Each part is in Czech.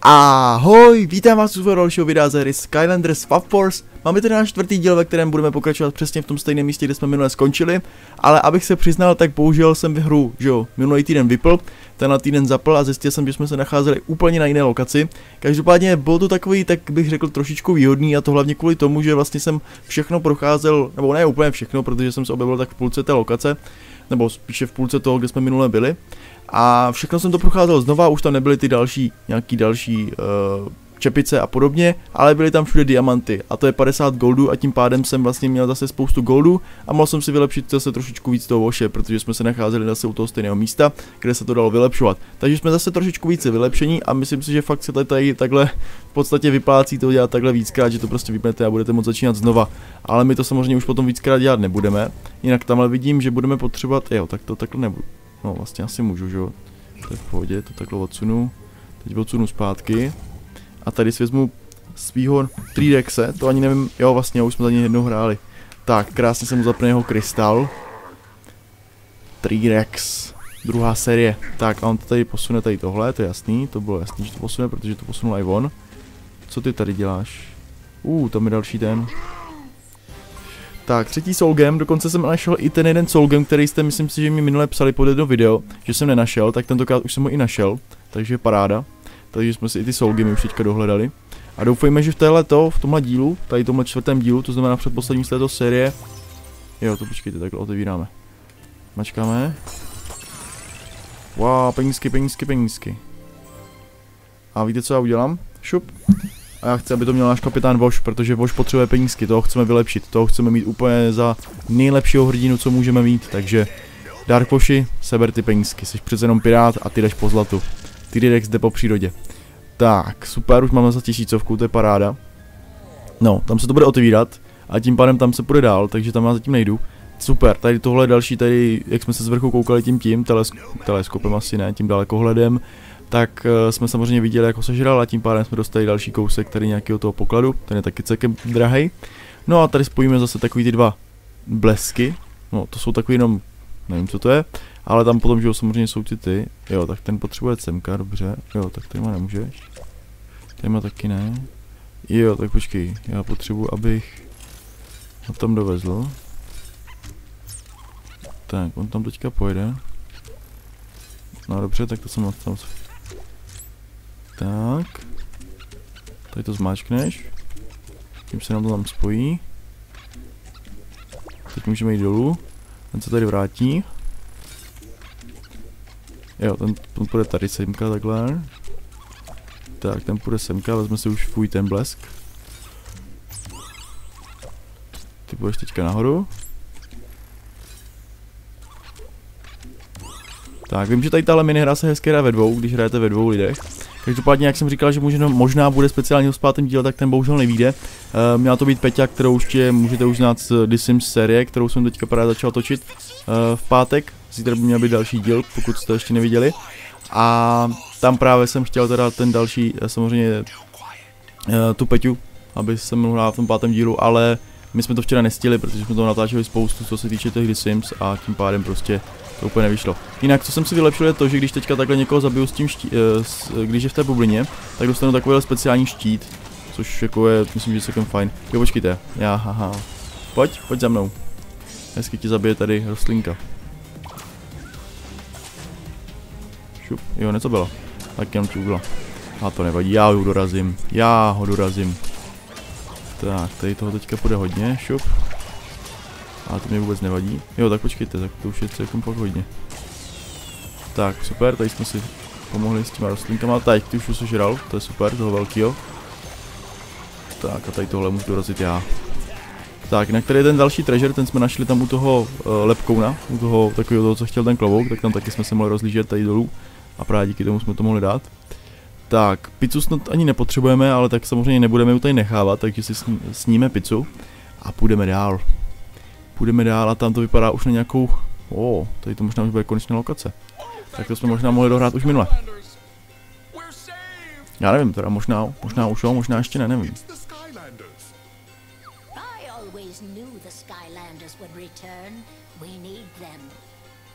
Ahoj, vítám vás u svého dalšího videa ze hry Skylanders Swap Force. Máme tady náš čtvrtý díl, ve kterém budeme pokračovat přesně v tom stejném místě, kde jsme minule skončili. Ale abych se přiznal, tak bohužel jsem hru, že jo, minulý týden vypl, tenhle týden zapl a zjistil jsem, že jsme se nacházeli úplně na jiné lokaci. Každopádně bylo to takový, tak bych řekl, trošičku výhodný, a to hlavně kvůli tomu, že vlastně jsem všechno procházel, nebo ne úplně všechno, protože jsem se objevil tak v půlce té lokace, nebo spíše v půlce toho, kde jsme minule byli. A všechno jsem to procházel znova, už tam nebyly ty nějaký další čepice a podobně, ale byly tam všude diamanty a to je 50 goldů a tím pádem jsem vlastně měl zase spoustu goldů a mohl jsem si vylepšit zase trošičku víc toho voše, protože jsme se nacházeli zase u toho stejného místa, kde se to dalo vylepšovat. Takže jsme zase trošičku více vylepšení a myslím si, že fakt se tady takhle v podstatě vyplácí to dělat takhle víckrát, že to prostě vypnete a budete moct začínat znova. Ale my to samozřejmě už potom víckrát dělat nebudeme. Jinak tamhle vidím, že budeme potřebovat, jo, tak to takhle nebudu. No vlastně asi můžu, že jo. To je v pohodě, to takhle odsunu. Teď odsunu zpátky. A tady si vezmu svýho T-Rexe, to ani nevím, jo vlastně, už jsme za něj jednou hráli. Tak, krásně jsem mu zapne jeho krystal. T-Rex, druhá série. Tak a on to tady posune tady tohle, to je jasný, to bylo jasný, že to posune, protože to posunul i on. Co ty tady děláš? Tam je další ten. Tak, třetí Soul Gem, dokonce jsem našel i ten jeden Soul Gem, který jste, myslím si, že mi minule psali pod jedno video, že jsem nenašel, tak tentokrát už jsem ho i našel, takže paráda. Takže jsme si i ty Soul Gemy už teďka dohledali. A doufejme, že v tomhle dílu, tady tomhle čtvrtém dílu, to znamená předposledním z této série. Jo, to počkejte, takhle otevíráme. Mačkáme. Wow, penízky. A víte, co já udělám? Šup. A já chci, aby to měl náš kapitán Voš, protože Voš potřebuje penízky, toho chceme vylepšit, toho chceme mít úplně za nejlepšího hrdinu, co můžeme mít, takže Dark Voši, seber ty penízky, jsi přece jenom pirát a ty jdeš po zlatu. T-Rex jde po přírodě. Tak, super, už máme za 1000, to je paráda. No, tam se to bude otevírat a tím pádem tam se půjde dál, takže tam já zatím nejdu. Super, tady tohle další, tady, jak jsme se z vrchu koukali tím teleskopem asi ne, tím dalekohledem, tak jsme samozřejmě viděli, jak ho sežral a tím pádem jsme dostali další kousek tady nějakého toho pokladu, ten je taky celkem drahej. No a tady spojíme zase takový ty dva blesky, no to jsou takový jenom, nevím co to je, ale tam potom, že samozřejmě jsou ty, jo, tak ten potřebuje semka, dobře, jo, tak tady má nemůžeš, tady má taky ne, jo, tak počkej, já potřebuji, abych ho tam dovezl, tak, on tam teďka pojede, no dobře, tak to jsem tam. Tak. Tady to zmáčkneš. Tím se nám to tam spojí. Teď můžeme jít dolů. Ten se tady vrátí. Jo, ten půjde tady semka takhle. Tak, ten půjde semka, vezme si už svůj ten blesk. Ty půjdeš teďka nahoru. Tak, vím, že tady tahle minihra se hezky hraje ve dvou, když hrajete ve dvou lidech. Každopádně, jak jsem říkal, že možná bude speciálně v 5. díle, tak ten bohužel nevyjde. Měla to být Peťa, kterou určitě můžete už znát z The Sims série, kterou jsem teďka právě začal točit v pátek. Zítra by měl být další díl, pokud jste ještě neviděli. A tam právě jsem chtěl teda ten další, samozřejmě tu Peťu, aby se mohl hrát v tom 5. dílu, ale my jsme to včera nestihli, protože jsme toho natáčeli spoustu, co se týče těch The Sims a tím pádem prostě to úplně nevyšlo. Jinak, co jsem si vylepšil, je to, že když teďka takhle někoho zabiju s tím když je v té bublině, tak dostanu takový speciální štít, což jako je, myslím, že je celkem fajn. Jo, počkejte, haha. Pojď za mnou. Hezky ti zabije tady rostlinka. Šup, jo, něco bylo. Tak jenom ti ubyla. A to nevadí, já ho dorazím. Tak, tady toho teďka půjde hodně, šup. Ale to mě vůbec nevadí. Jo, tak počkejte, tak to už je celkem fakt hodně. Tak, super, tady jsme si pomohli s těma rostlinkama. Teď ty už sežral, to je super, toho velkýho. Tak a tady tohle můžu dorazit já. Tak, jinak tady je ten další treasure, ten jsme našli tam u toho lepkouna, u toho takového toho, co chtěl ten klobouk, tak tam taky jsme se mohli rozlížet tady dolů. A právě díky tomu jsme to mohli dát. Tak, pizzu snad ani nepotřebujeme, ale tak samozřejmě nebudeme ji tady nechávat, takže si sníme pizzu a půjdeme dál. Půjdeme dál a tam to vypadá už na nějakou, tady to možná už bude konečná lokace. Tak to jsme možná mohli dohrát už minule. Já nevím, teda možná už jo, možná ještě ne, nevím.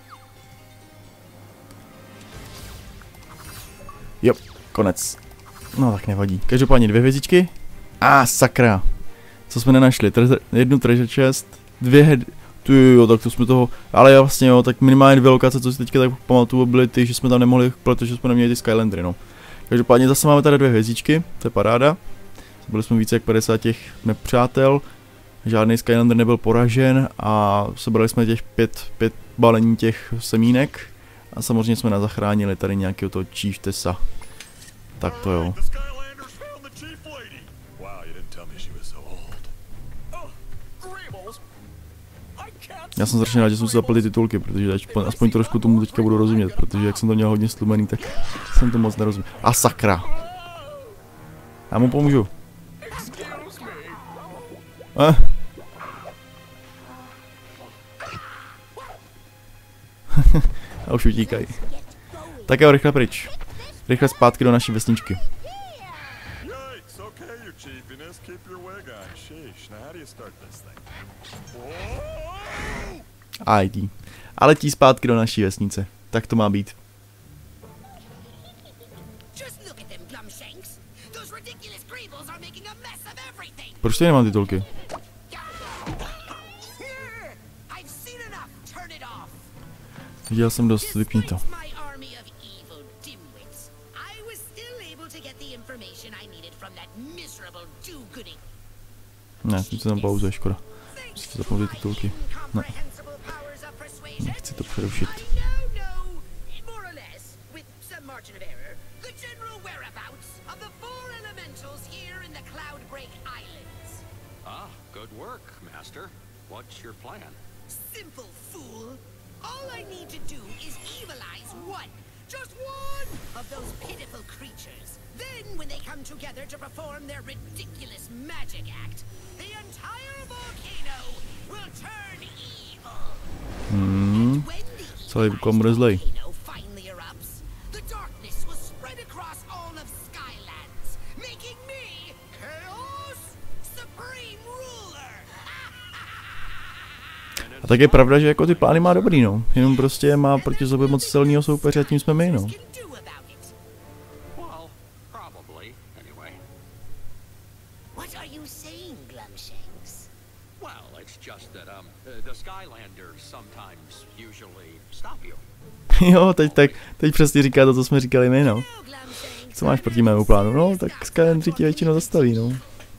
Jo, konec. No tak nevadí. Každopádně 2 hvězdičky. Sakra. Co jsme nenašli? Jednu treasure chest, 2 head... Jo, tak to jsme toho... Ale vlastně jo, tak minimálně 2 lokace, co si teďka tak pamatuju, byly ty, že jsme tam nemohli, protože jsme neměli ty Skylandry, no. Každopádně zase máme tady 2 hvězdičky, to je paráda. Byli jsme více jak 50 těch nepřátel. Žádný Skylander nebyl poražen a sebrali jsme těch 5 balení těch semínek. A samozřejmě jsme zachránili tady nějakého toho Chieftesa. Tak to jo. Já jsem strašně rád, že jsem si zapl ty titulky, protože aspoň trošku tomu teďka budu rozumět, protože jak jsem to měl hodně stlumený, tak jsem to moc nerozuměl. Sakra. Já mu pomůžu. A už utíkají. Tak jo, rychle pryč. Rychle zpátky do naší vesničky. ID. A letí zpátky do naší vesnice. Tak to má být. Proč tady nemám titulky? Viděl jsem dost, vypni to. Ne, tím se tam pauzuje, škoda. Musíte zapnout ty titulky. Ne. Nechci to přerušit. Simple fool. All I need to do is evilize one, just one of those pitiful creatures. Then, when they come together to perform their ridiculous magic act, the entire volcano will turn evil. And when the volcano finally erupts, the darkness will spread across all of Skylands, making me Chaos Supreme Ruler. A tak je pravda, že jako ty plány má dobrý, no. Jenom prostě má proti sobě moc silného soupeře a tím jsme my, no. Jo, teď přesně říká to, co jsme říkali my, no. Co máš proti mému plánu? No, tak Skylandři ti většinou zastaví, no.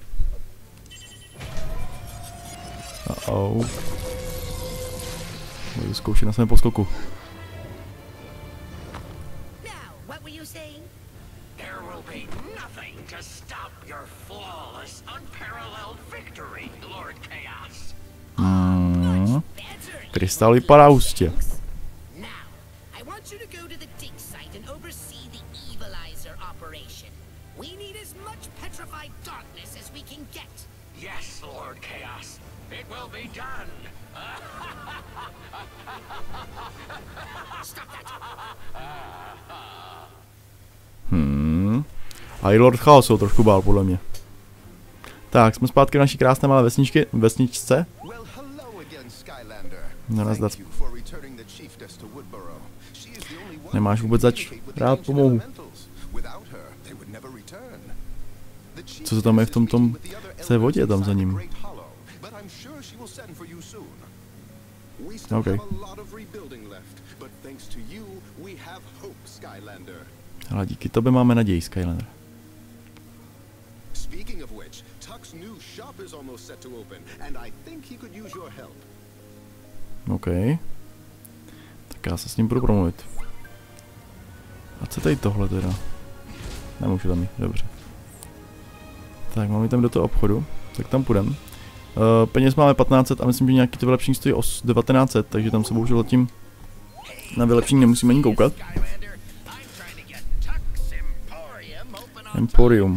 Budu zkoušet na svém poskoku. Krystal vypadá hustě. A i Lord Chaos ho trošku bál, podle mě. Tak, jsme zpátky v naší krásné malé vesničce. No, nazdar. Nemáš vůbec zač. Rád pomohu. Co to tam je v tom té vodě tam za ním? OK. Ale díky tobě máme naději, Skylander. OK. Tak já se s ním budu promluvit. A co tady tohle teda? Nemůžu tam jít, dobře. Tak, máme tam do toho obchodu, tak tam půjdem. Peněz máme 1500 a myslím, že nějaký to vylepšení stojí 1900, takže tam se bohužel zatím na vylepšení nemusíme ani koukat. Emporium.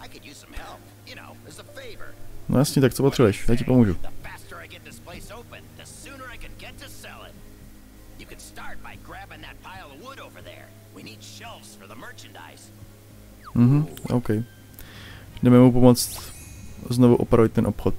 No jasně, tak co potřebuješ? Já ti pomůžu. OK. Jdeme mu pomoct znovu opravit ten obchod.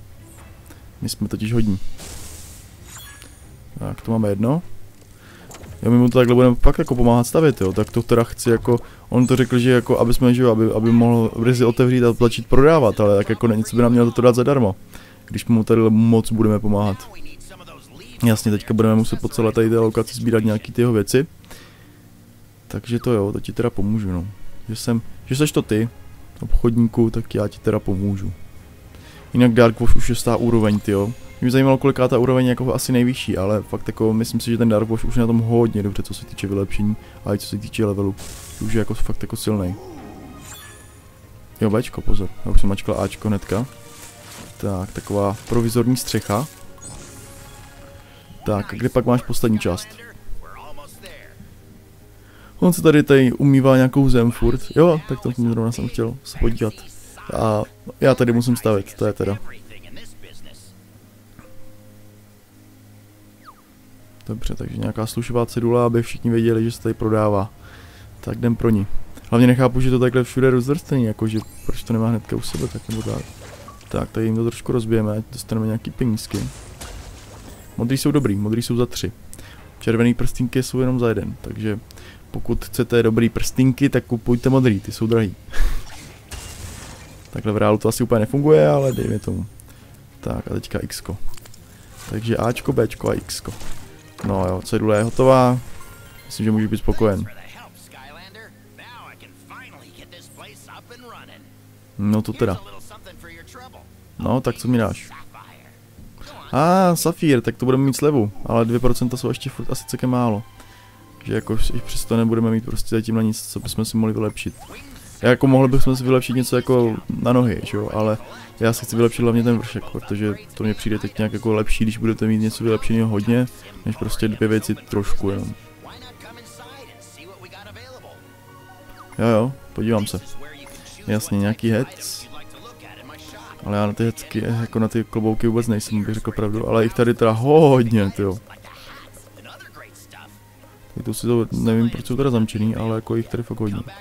My jsme totiž hodní. Tak, tu máme jedno. Jo, my mu to takhle budeme fakt jako pomáhat stavět, jo, tak to teda chci jako, on to řekl, že jako, aby jsme, že jo, aby mohl brzy otevřít a začít prodávat, ale tak jako něco by nám mělo to dát zadarmo, když mu tady moc budeme pomáhat. Jasně, teďka budeme muset po celé tady té lokaci sbírat nějaký ty jeho věci, takže to jo, to ti teda pomůžu, no, že seš to ty, obchodníku, tak já ti teda pomůžu. Jinak Dark Wash už je 100. úroveň, tyjo. Mě zajímalo, koliká ta úroveň je jako asi nejvyšší, ale fakt jako myslím si, že ten Dark Wash už je na tom hodně dobře, co se týče vylepšení, ale i co se týče levelu. Už je jako fakt jako silnej. Jo, Bčko, pozor, já už jsem mačkal Ačko hnedka. Tak, taková provizorní střecha. Tak, kde pak máš poslední část? On se tady umývá nějakou zem furt. Jo, tak to zrovna jsem chtěl se podívat. A já tady musím stavit, to je teda. Dobře, takže nějaká slušová cedula, aby všichni věděli, že se tady prodává. Tak jdem pro ní. Hlavně nechápu, že to takhle všude rozvrstení, jakože proč to nemá hnedka u sebe, tak nebo tak. Tak, tady jim to trošku rozbijeme, ať dostaneme nějaký penízky. Modrý jsou dobrý, modrý jsou za 3. Červený prstínky jsou jenom za 1, takže pokud chcete dobrý prstínky, tak kupujte modrý, ty jsou drahý. Takhle v reálu to asi úplně nefunguje, ale dejme tomu. Tak a teďka Xko. Takže Ačko, Bčko a Xko. No jo, cedule je hotová. Myslím, že můžeš být spokojen. No to teda. No, tak co mi dáš? Safír, tak to budeme mít slevu. Ale 2% jsou ještě furt asi celkem málo. Že jako i přesto nebudeme mít prostě zatím na nic, co bychom si mohli vylepšit. Jako mohli bychom si vylepšit něco jako na nohy, jo, ale já si chci vylepšit hlavně ten vršek, protože to mně přijde teď nějak jako lepší, když budete mít něco vylepšeného hodně, než prostě 2 věci trošku jenom. Jo, podívám se. Jasně, nějaký heads. Ale já na ty headsky, jako na ty klobouky vůbec nejsem, bych řekl pravdu, ale jich tady teda hodně, tyjo. Tak to si to, nevím, proč jsou teda zamčený, ale jako jich tady fakt hodně.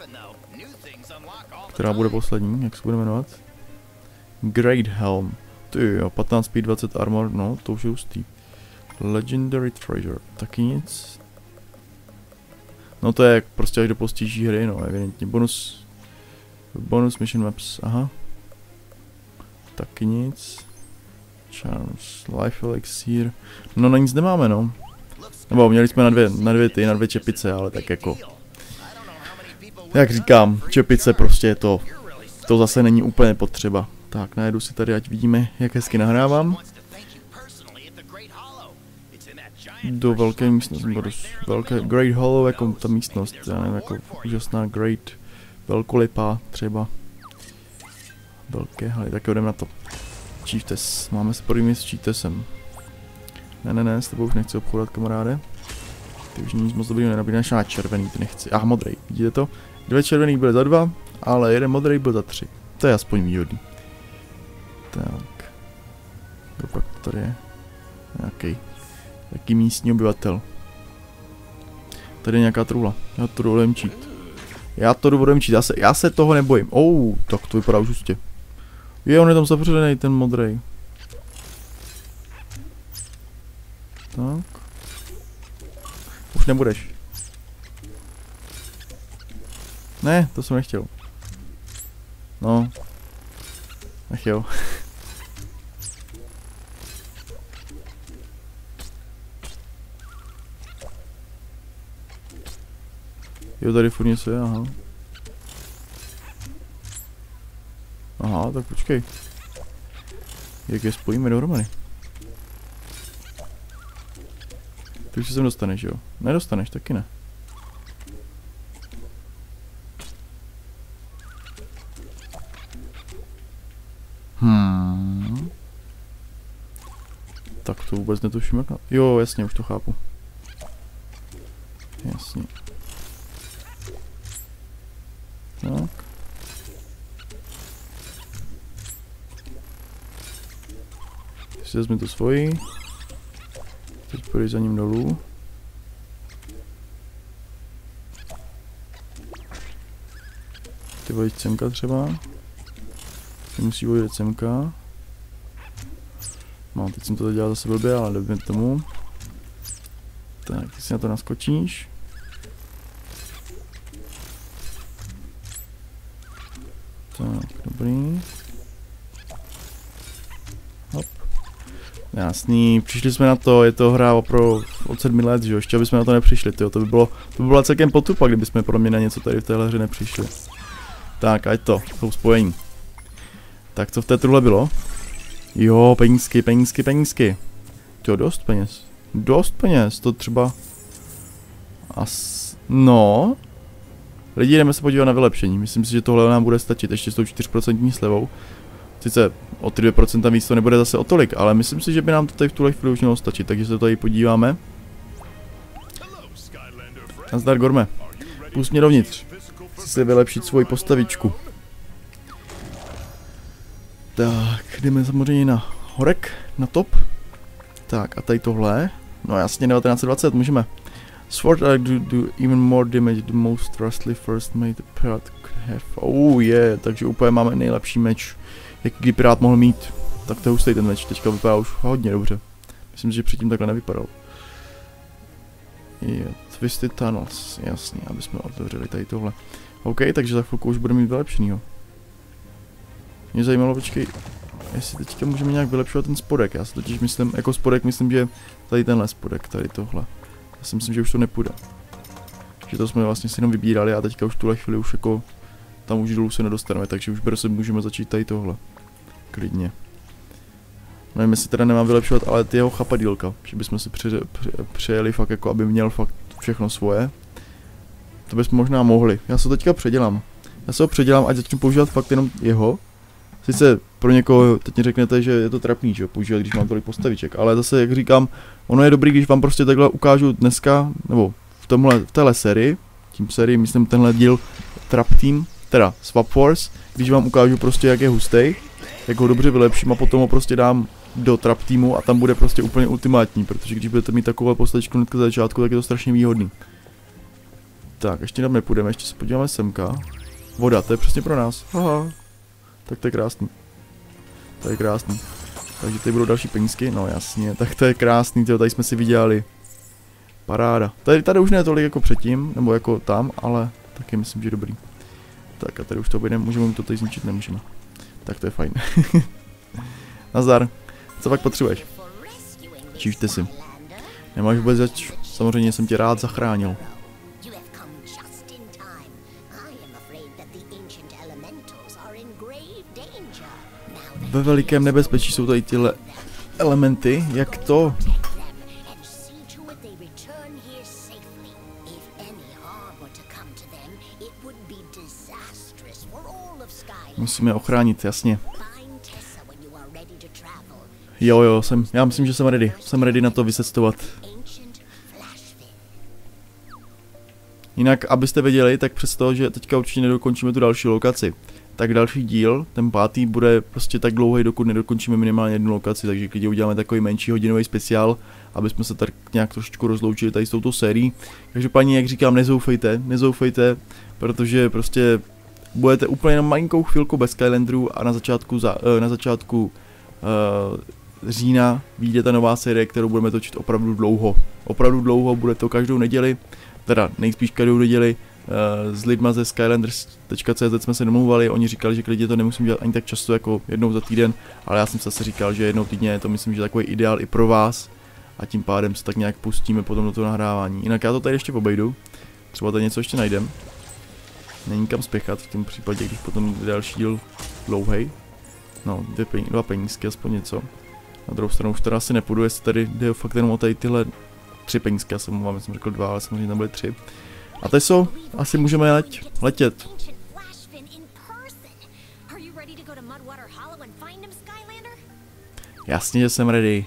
Která bude poslední, jak se bude jmenovat? Great Helm. Tyjo, 15 speed, 20 armor, no, to už je hustý. Legendary Treasure, taky nic. No to je prostě až do postiží hry, no, evidentně. Bonus mission maps, aha. Taky nic. Charms, life elixir. No na nic nemáme, no. Nebo měli jsme na dvě čepice, ale tak jako. Jak říkám, čepice prostě to zase není úplně potřeba. Tak, najedu si tady, ať vidíme, jak hezky nahrávám. Do velké místnosti, velké Great Hollow, jako ta místnost, já nevím, jako úžasná Great, velkolipá třeba. Velké haly, tak jdeme na to. Chiefess, máme sporými s Chieftessem. Ne, s tebou už nechci obchodovat, kamaráde. Ty už nic moc dobrýho nenabídneš, a červený ty nechci. Modrý, vidíte to? 2 červený byly za 2, ale 1 modrý byl za 3. To je aspoň výhodný. Tak. Kdo pak to tady je? Jaký místní obyvatel. Tady je nějaká trůla. Já to dovolím čít. Já se toho nebojím. Tak to vypadá už hustě. On je tam zavřený, ten modrý. Tak. Už nebudeš. Ne, to jsem nechtěl. No. Ach jo. Jo, tady furt něco je, aha. Aha, tak počkej. Jak je spojíme dohromady? Ty už se sem dostaneš, jo? Nedostaneš, taky ne. Tak to vůbec netuším jak na... Jo, jasně, už to chápu. Jasně. Tak. Si vezmi to svoji. Teď půjdeš za ním dolů. Ty vodit semka třeba. Ty musí vodit semka. No, teď jsem to dělal zase blbě, ale jdeme tomu. Tak, ty si na to naskočíš. Tak, dobrý. Hop. Jasný, přišli jsme na to, je to hra opravdu od 7 let, že jo, ještě aby jsme na to nepřišli, tyjo, to by byla celkem potupa, kdyby jsme podle mě na něco tady v téhle hře nepřišli. Tak, ať to, jsou spojení. Tak co v té truhle bylo? Jo, penízky. To dost peněz, to třeba... No... Lidi, jdeme se podívat na vylepšení, myslím si, že tohle nám bude stačit, ještě s tou 4% slevou. Sice o 2% víc to nebude zase o tolik, ale myslím si, že by nám to tady v tuhle chvíli už mělo stačit, takže se tady podíváme. Nazdar, Gorme. Pust mě dovnitř. Chci si vylepšit svoji postavičku. Tak, jdeme samozřejmě na horek, na top. Tak, a tady tohle. No jasně, 1920, můžeme. Sword do even more damage, the most rustly first made the pirate could have. Oh yeah, takže úplně máme nejlepší meč, jaký pirát mohl mít. Tak to je hustý ten meč, teďka vypadá už hodně dobře. Myslím si, že předtím takhle nevypadal. Yeah, Twisted Tunnels, jasně, aby jsme otevřeli tady tohle. OK, takže za chvilku už budeme mít vylepšenýho. Mě zajímalo, počkej, jestli teďka můžeme nějak vylepšovat ten spodek. Já si totiž myslím, jako spodek myslím, že tady tenhle spodek, tady tohle. Já si myslím, že už to nepůjde. Že to jsme vlastně si jenom vybírali a teďka už v tuhle chvíli už jako tam už dolů se nedostaneme, takže už brzo můžeme začít tady tohle. Klidně. Nevím, jestli teda nemám vylepšovat, ale ty jeho chapadílka, že bychom si přejeli fakt jako, aby měl fakt všechno svoje. To bychom možná mohli. Já se ho teďka předělám. Já se ho předělám, ať začnu používat fakt jenom jeho. Sice pro někoho teď mi řeknete, že je to trapný, že používat, když mám tolik postaviček, ale zase, jak říkám, ono je dobrý, když vám prostě takhle ukážu dneska, nebo v téhle sérii, tím sérii, myslím tenhle díl Trap Team, teda Swap Force, když vám ukážu prostě, jak je hustej, jak ho dobře vylepším a potom ho prostě dám do Trap Teamu a tam bude prostě úplně ultimátní, protože když budete mít takovou postavičku hnedka za začátku, tak je to strašně výhodný. Tak, ještě tam nepůjdeme, ještě se podíváme semka. Voda, to je přesně pro nás. Aha. Tak to je krásný. To je krásný. Takže tady budou další penízky, no jasně, tak to je krásný, tyjo, tady jsme si vydělali. Paráda. Tady už ne tolik jako předtím, nebo jako tam, ale taky myslím, že dobrý. Tak a tady už to objedeme, můžeme to tady zničit, nemůžeme. Tak to je fajn. Nazdar. Co pak potřebuješ? Číšte si. Nemáš vůbec zač, samozřejmě jsem tě rád zachránil. Ve velikém nebezpečí jsou tady tyhle elementy, jak to? Musíme ochránit, jasně. Jo, já myslím, že jsem ready. Jsem ready na to vysestovat. Jinak, abyste věděli, tak přesto, že teďka určitě nedokončíme tu další lokaci, tak další díl, ten 5. bude prostě tak dlouhý, dokud nedokončíme minimálně jednu lokaci, takže klidně uděláme takový menší hodinový speciál, aby jsme se tak nějak trošičku rozloučili tady s touto sérií. Takže paní, jak říkám, nezoufejte, protože prostě budete úplně jenom malinkou chvilku bez Skylanderů a na začátku října vyjde ta nová série, kterou budeme točit opravdu dlouho, bude to každou neděli, teda nejspíš každou neděli. S lidma ze Skylanders.cz jsme se domluvali, oni říkali, že klidně to nemusím dělat ani tak často jako jednou za týden, ale já jsem zase říkal, že jednou týdně je to myslím, že takový ideál i pro vás a tím pádem se tak nějak pustíme potom do toho nahrávání. Jinak já to tady ještě obejdu, třeba tady něco ještě najdem. Není kam spěchat v tom případě, když potom další díl dlouhej. No, dva penízky, aspoň něco. Na druhou stranu už teda asi nepůjdu, jestli tady jde fakt jenom o tady tyhle 3 penízky, já jsem řekl 2, ale samozřejmě tam byly 3. A teď jsou, asi můžeme letět. Jasně, že jsem ready.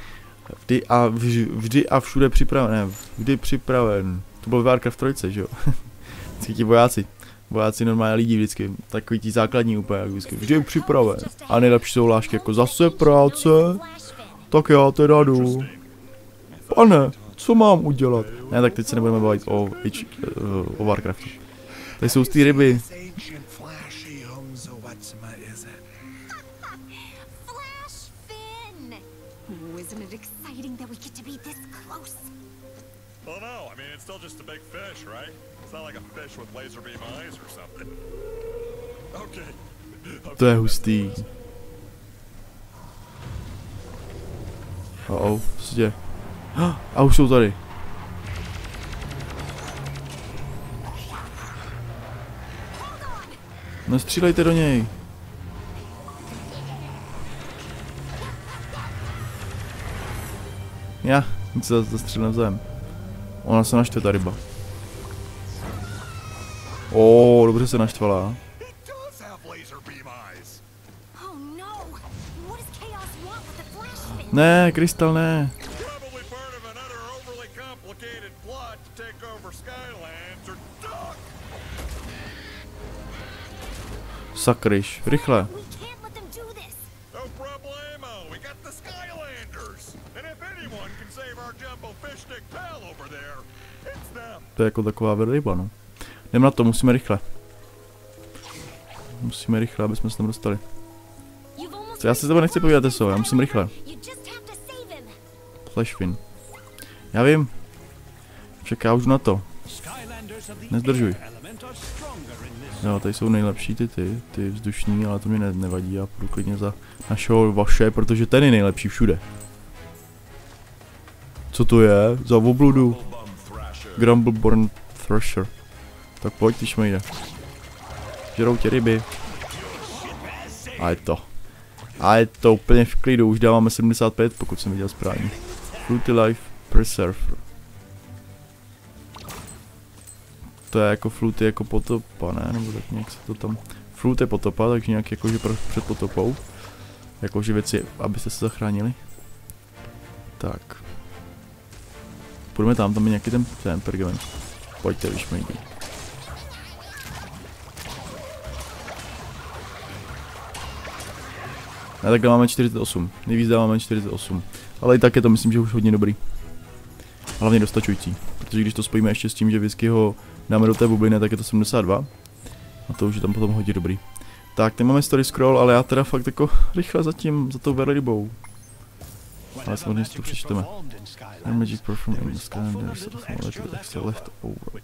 Vždy a všude připraven, ne, vždy připraven. To byl Warcraft 3, že jo? Ti vojáci normální lidi vždycky, takový ti základní úplně, jak vždycky, vždy připraven. A nejlepší jsou hlášky jako zase práce, tak já teda jdu. Pane, co mám udělat? Ne, tak teď se nebudeme bavit o Warcraftu. Tady jsou ty ryby. mean, it's still just a big fish, right? It's not like a fish with laser beam eyes or something. Okay. To je hustý. Co se děje? A už jsou tady. Nestřílejte do něj. Já, nic se zastřelím zem. Ona se naštve, ta ryba. Dobře se naštvala. Ne, Krystal, ne. Sakryš, rychle. To je jako taková velryba, no. Jdeme na to, musíme rychle. Musíme rychle, aby jsme se tam dostali. Co, já se s tebou nechci povídat, Teso, já musím rychle. Flashfin. Já vím. Čeká už na to. Nezdržuj. Jo, tady jsou nejlepší ty vzdušní, ale to mi nevadí, já půjdu klidně za našeho vaše, protože ten je nejlepší všude. Co to je? Za obludu. Grumbleborn Thrasher. Tak pojď, když mi jde. Žerou tě ryby. A je to. A je to úplně v klidu, už dáváme 75, pokud jsem viděl správně. Fruity Life Preserve. To je jako Fruity jako potopa, ne? Nebo tak nějak se to tam... Fruit je potopa, takže nějak jakože před potopou. Jakože věci, abyste se zachránili. Tak. Půjdeme tam je nějaký ten pergament. Pojďte, když mi jde. A takhle máme 48. Nejvíc dáváme 48. Ale i tak je to, myslím, že už hodně dobrý. Hlavně dostačující. Protože když to spojíme ještě s tím, že whisky ho dáme do té bubliny, tak je to 72. A to už je tam potom hodně dobrý. Tak, teď máme story scroll, ale já teda fakt jako rychle zatím, za tou velrybou. Ale samozřejmě si to přečteme. Magic perform in the Skylanders of molecular extra left over.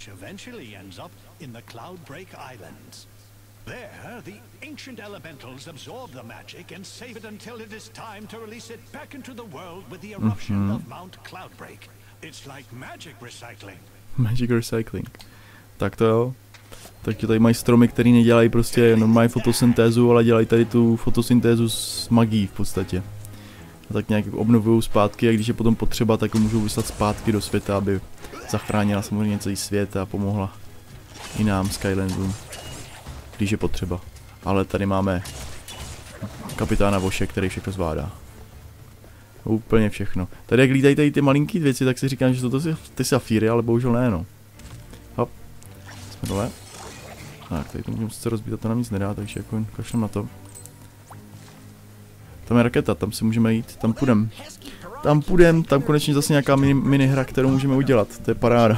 There, the ancient elementals absorb the magic and save it until it is time to release it back into the world with the eruption of Mount Cloudbreak. It's like magic recycling. Magic recycling. Tak to jo. Takže tady mají stromy, které nedělají prostě normální fotosyntézu, ale dělají tady tu fotosyntézu s magií v podstatě. A tak nějak obnovují zpátky a když je potom potřeba, tak ho můžou vyslat zpátky do světa, aby zachránila samozřejmě celý svět a pomohla i nám Skylandům. Když je potřeba. Ale tady máme kapitána Voše, který všechno zvládá. Úplně všechno. Tady jak lítají tady ty malinký věci, tak si říkám, že jsou to ty safíry, ale bohužel ne, no. Hop. Jsme dole. Tak, tady to můžeme sice rozbít a to nám nic nedá, takže jako kašlem na to. Tam je raketa, tam si můžeme jít, tam půjdem. Tam konečně zase nějaká minihra, kterou můžeme udělat, to je paráda.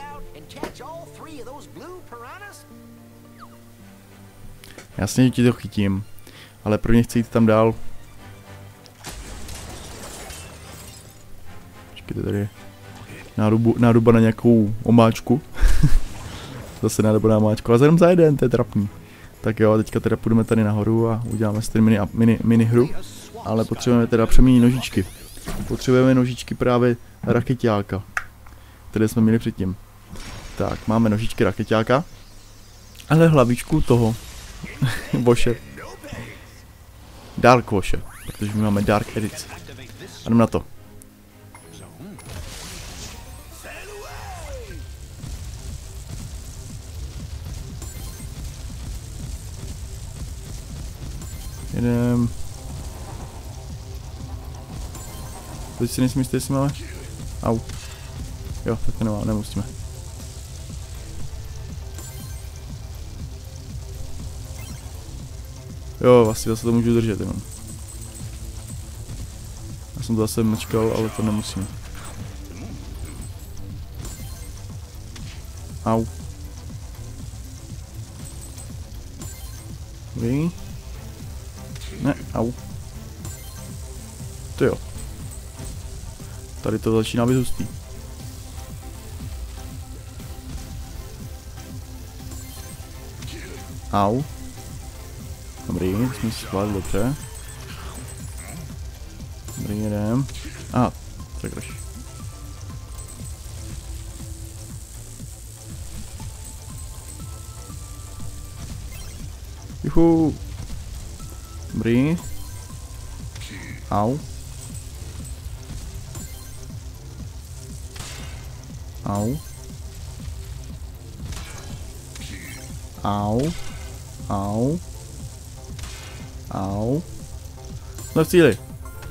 Jasně, ti to chytím, ale prvně chci jít tam dál. Počkejte, tady je nádoba na nějakou omáčku. Zase nádoba na omáčku, ale jenom za jeden, to je trapný. Tak jo, teďka teda půjdeme tady nahoru a uděláme si tady minihru, ale potřebujeme teda přeměnit nožičky. Potřebujeme nožičky právě rakeťáka, které jsme měli předtím. Tak, máme nožičky rakeťáka, ale hlavičku toho. Voše. Dark Voše, protože my máme Dark Edic. A jdem na to. Jedem. Teď si nejsem jistý, jestli máme. Au. Jo, tak to nemusíme. Jo, vlastně zase to můžu držet jenom. Já jsem to zase mečkal, ale to nemusím. Au. Vy? Ne, au. To jo. Tady to začíná být hustý. Au. Dobrý, jsme si zvládli dobře. Dobrý, jedem. Aha, tak další. Juhu. Dobrý. Au. Au. Au. Au. Au. Jsme v cíli.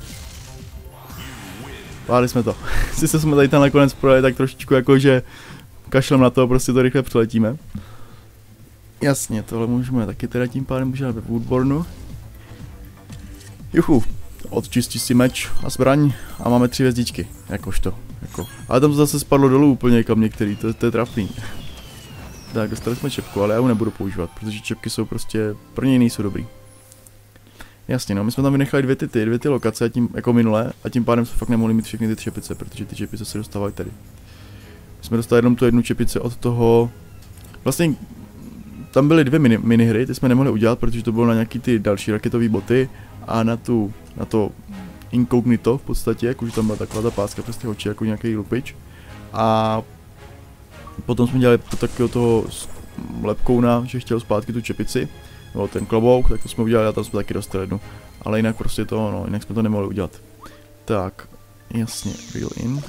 Vládli jsme to. Sice jsme tady tam nakonec projeli tak trošičku jako, že kašlem na to, prostě to rychle přiletíme. Jasně, tohle můžeme taky teda tím pádem můžeme ve Woodbornu. Juchu. Odčistí si meč a zbraň a máme 3 hvězdičky. Jakožto. Jako. Ale tam to zase spadlo dolů úplně kam některý, to je trapný. Tak, dostali jsme čepku, ale já ji nebudu používat, protože čepky jsou prostě, pro něj nejsou dobrý. Jasně, no, my jsme tam vynechali dvě ty lokace a tím, jako minule, a tím pádem jsme fakt nemohli mít všechny ty čepice, protože ty čepice se dostávají tady. My jsme dostali jenom tu jednu čepici od toho, vlastně tam byly 2 minihry, ty jsme nemohli udělat, protože to bylo na nějaký ty další raketové boty a na to inkognito v podstatě, jakože tam byla taková ta páska přes ty oči, jako nějaký lupič. A potom jsme dělali takového toho lepkouna, že chtěl zpátky tu čepici, nebo ten klobouk, tak to jsme udělali a tam jsme taky dostali jednu. Ale jinak prostě to, no, jinak jsme to nemohli udělat. Tak, jasně, reel in.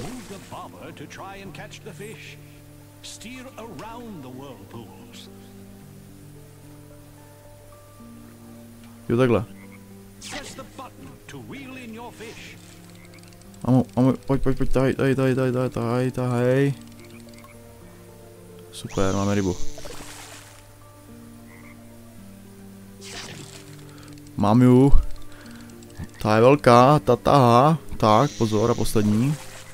Jo, takhle. Amo, pojď, tahej. Super, máme rybu. Mám ju. Ta je velká, ta tahá. Tak, pozor, a poslední.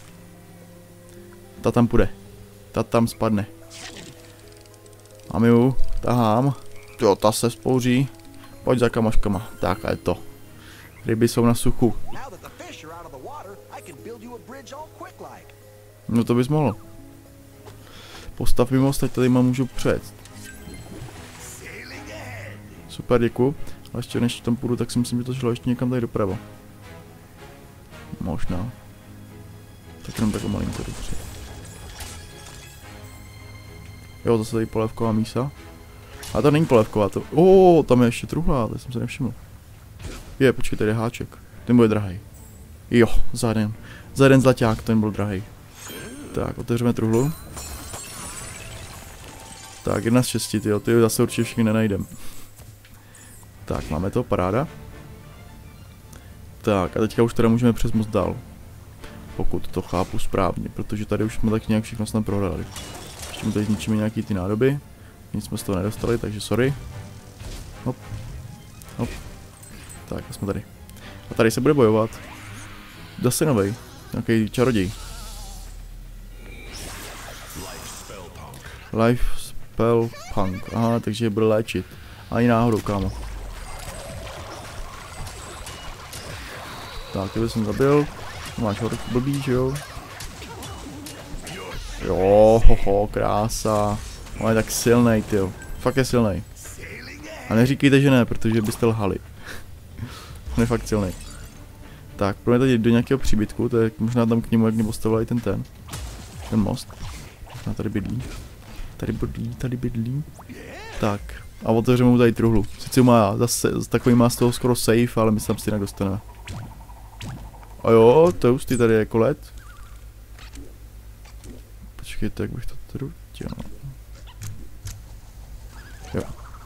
Ta tam půjde. Ta tam spadne. Mám ju, tahám. Jo, ta se spouří. Pojď za kamaškama. Tak a je to. Ryby jsou na suchu. No to bys mohl. Postav mi most, ať tady můžu přejet. Super, děkuju. Ale ještě než tam půjdu, tak si myslím, že to šlo ještě někam tady doprava. Možná. Tak jenom takovou malinko dobře. Jo, zase tady polévková mísa. Ale to není polévková, to... tam je ještě truhla, to jsem se nevšiml. Počkej, tady je háček. Ten bude drahý. Jo, za jeden zlaťák, ten byl drahý. Tak, otevřeme truhlu. Tak, 1 z 6, tyjo, ty zase určitě všichni nenajdem. Tak, máme to, paráda. Tak, a teďka už teda můžeme přes most dál. Pokud to chápu správně, protože tady už jsme tak nějak všechno snad prohledali. Ještě mu tady zničíme nějaký ty nádoby. Nic jsme z toho nedostali, takže sorry. Hop. Hop. Tak, a jsme tady. A tady se bude bojovat. Zase novej. Nějaký čaroděj. Life spell punk. Aha, takže je bude léčit. Ani náhodou, kámo. Tak, tebe jsem zabil. Máš ho blbý, že jo? Jo, hoho, krása. On je tak silnej, tyjo. Fakt je silnej. A neříkejte, že ne, protože byste lhali. On je fakt silnej. Tak, půjdeme tady do nějakého příbytku, to je možná tam k němu, jak mě postavili ten most. Možná tady bydlí. Tady bydlí. Tak, a otevřeme mu tady truhlu. Sice má zase, takový má z toho skoro safe, ale my se tam stejně dostaneme. A jo, to už tady je kolet. Počkejte, jak bych to trutil. Jo.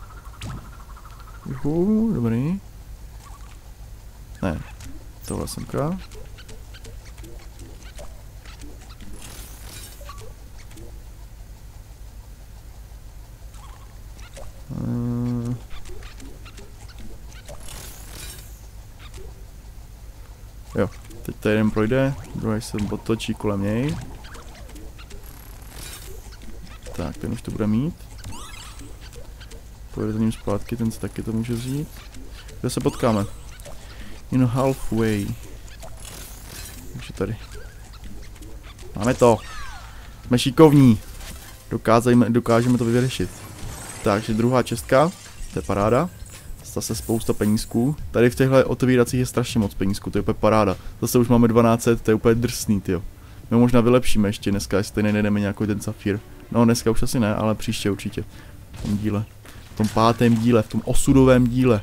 Juhu, dobrý. Ne, tohle semka. Jo, teď tady jeden projde, druhý se otočí kolem něj. Tak, ten už to bude mít. Pojede za ním zpátky, ten se taky to může vzít. Kde se potkáme? In halfway. Takže tady. Máme to. Jsme šikovní. Dokážeme to vyřešit. Takže druhá čestka. to je paráda. Zase spousta penízků. Tady v těchto otevíracích je strašně moc penízků, to je úplně paráda. Zase už máme 1200, to je úplně drsný, tyjo. My možná vylepšíme ještě dneska, jestli nejdeme nějaký ten safír. No dneska už asi ne, ale příště určitě. V tom díle. V tom 5. díle, v tom osudovém díle.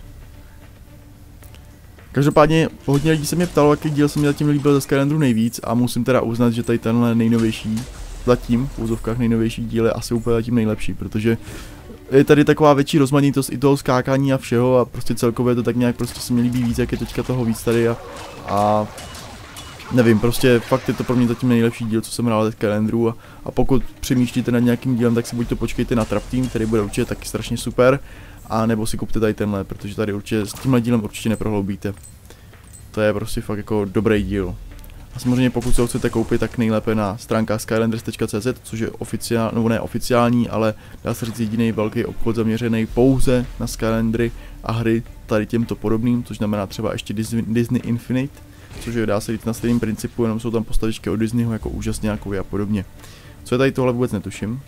Každopádně hodně lidí se mě ptalo, jaký díl se mi zatím líbil ze Skylandru nejvíc a musím teda uznat, že tady tenhle nejnovější, zatím v úzovkách nejnovější díl je asi úplně zatím nejlepší, protože je tady taková větší rozmanitost i toho skákání a všeho a prostě celkově to tak nějak prostě se mi líbí víc, jak je teďka toho víc tady a nevím, prostě fakt je to pro mě zatím nejlepší díl, co jsem hrál ze Skylandru a pokud přemýšlíte nad nějakým dílem, tak si buď to počkejte na Trap Team, který bude určitě taky strašně super, a nebo si kupte tady tenhle, protože tady určitě s tímhle dílem určitě neprohloubíte. To je prostě fakt jako dobrý díl. A samozřejmě pokud se ho chcete koupit, tak nejlépe na stránkách skylanders.cz, což je oficiální, nebo ne oficiální, ale dá se říct jediný velký obchod zaměřený pouze na Skylandry a hry tady těmto podobným, což znamená třeba ještě Disney Infinite, což je dá se říct na stejném principu, jenom jsou tam postavičky od Disneyho jako úžasňákovi a podobně. Co je tady tohle vůbec netuším.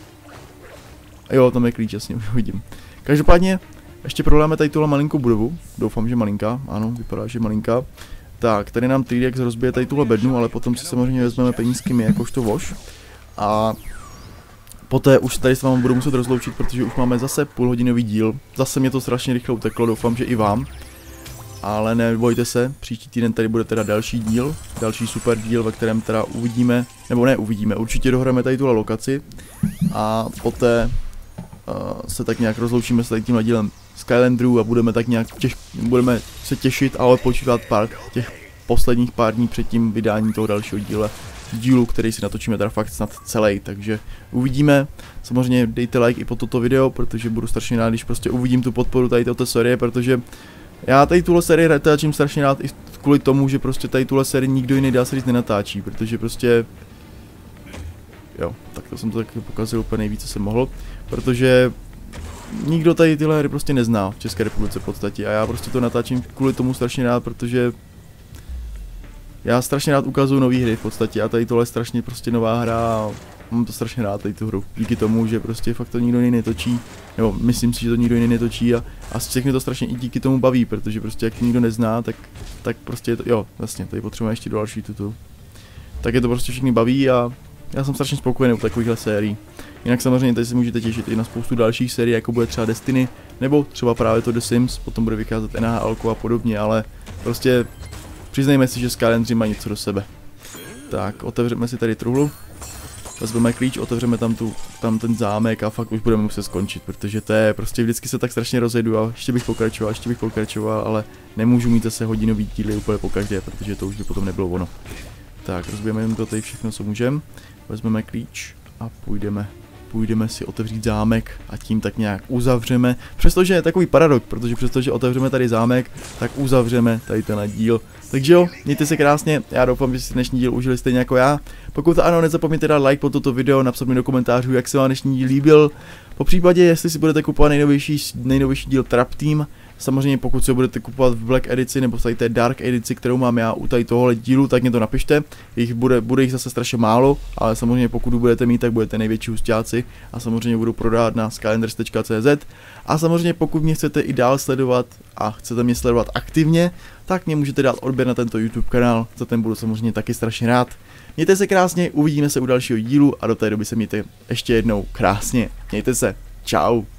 A jo, tam je klíč, jasně, už ho vidím. Každopádně ještě prohlédneme tady tuhle malinkou budovu, doufám, že malinká, ano, vypadá, že malinká. Tak, tady nám 3DX rozbije tady tuhle bednu, ale potom si samozřejmě vezmeme penízky my jakožto voš. A poté už tady s vámi budu muset rozloučit, protože už máme zase půlhodinový díl. Zase mě to strašně rychle uteklo, doufám, že i vám. Ale nebojte se, příští týden tady bude teda další díl, další super díl, ve kterém teda uvidíme, nebo ne uvidíme, určitě dohrajeme tady tuhle lokaci. A poté se tak nějak rozloučíme s tady tímhle dílem Skylandru a budeme tak nějak budeme se těšit a odpočívat těch posledních pár dní před tím vydáním toho dalšího dílu, který si natočíme teda fakt snad celý, takže uvidíme. Samozřejmě dejte like i pod toto video, protože budu strašně rád, když prostě uvidím tu podporu tady této série, protože já tady tuhle sérii natáčím strašně rád i kvůli tomu, že prostě tady tuhle sérii nikdo jiný dá se říct nenatáčí, protože prostě jo, tak to jsem to taky pokazil úplně nejvíc, co jsem mohl, protože nikdo tady tyhle hry prostě nezná v České republice v podstatě a já prostě to natáčím kvůli tomu strašně rád, protože já strašně rád ukazuju nové hry v podstatě a tady tohle je strašně prostě nová hra a mám to strašně rád tady tu hru, díky tomu, že prostě fakt to nikdo jiný netočí, nebo myslím si, že to nikdo jiný netočí a všechny to strašně i díky tomu baví, protože prostě jak nikdo nezná, tak prostě je to, jo, vlastně, tady potřebujeme ještě další tuto, tak je to prostě všechny baví a já jsem strašně spokojený u takovýchhle sérií. Jinak samozřejmě tady si můžete těšit i na spoustu dalších sérií, jako bude třeba Destiny, nebo třeba právě to The Sims, potom bude vycházet NHL a podobně, ale prostě přiznejme si, že Skylandři mají něco do sebe. Tak, otevřeme si tady truhlu, vezmeme klíč, otevřeme tam ten zámek a fakt už budeme muset skončit, protože to je prostě vždycky se tak strašně rozjedu a ještě bych pokračoval, ale nemůžu mít zase hodinový díly úplně pokaždé, protože to už by potom nebylo ono. Tak, rozbijeme jen to tady všechno, co můžeme, vezmeme klíč a půjdeme si otevřít zámek a tím tak nějak uzavřeme, přestože je takový paradox, protože přestože otevřeme tady zámek, tak uzavřeme tady tenhle díl. Takže jo, mějte se krásně, já doufám, že si dnešní díl užili stejně jako já. Pokud ano, nezapomeňte dát like pod toto video, napsat mi do komentářů, jak se vám dnešní díl líbil. Popřípadě, jestli si budete kupovat nejnovější díl Trap Team, samozřejmě pokud se budete kupovat v Black edici nebo tady té Dark edici, kterou mám já u tady tohohle dílu, tak mě to napište. Bude jich zase strašně málo, ale samozřejmě pokud budete mít, tak budete největší husťáci a samozřejmě budu prodávat na skylanders.cz. A samozřejmě pokud mě chcete i dál sledovat a chcete mě sledovat aktivně, tak mě můžete dát odběr na tento YouTube kanál, za ten budu samozřejmě taky strašně rád. Mějte se krásně, uvidíme se u dalšího dílu a do té doby se mějte ještě jednou krásně. Mějte se, čau.